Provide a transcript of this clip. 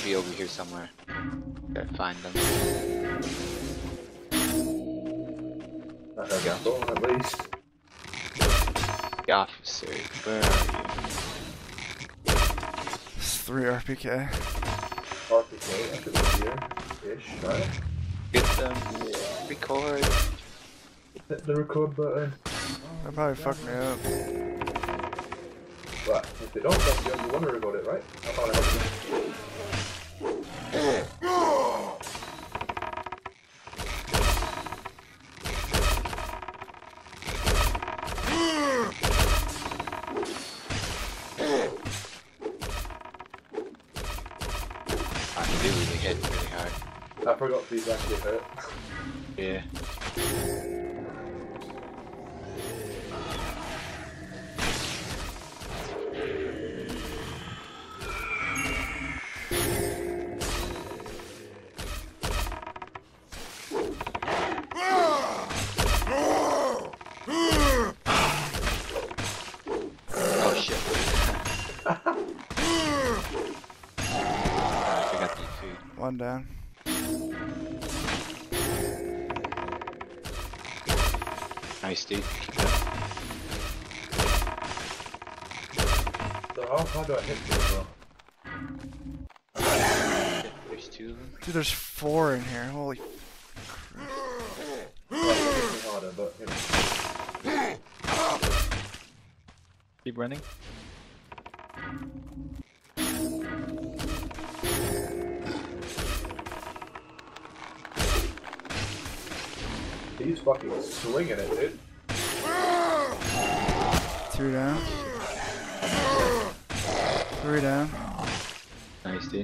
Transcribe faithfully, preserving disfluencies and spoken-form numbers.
should be over here somewhere. Gotta find them. I heard a stone at least. The officer, where are you? It's three R P K. R P K, I could be here-ish, right? Get them, record. Hit the record button. They'll probably fuck me up. But if they don't fuck you up, you want to record it, right? I found it helpful. I do really hit really hard. I forgot these actually hurt. Yeah. Oh shit. I forgot the food. One down. Nice dude. Keep it up. So how far do I hit this though? There's two of them. Dude, there's four in here. Holy. Well, it's harder, but you know. Keep running. He's fucking swinging it, dude. Two down. Three down. Nice dude.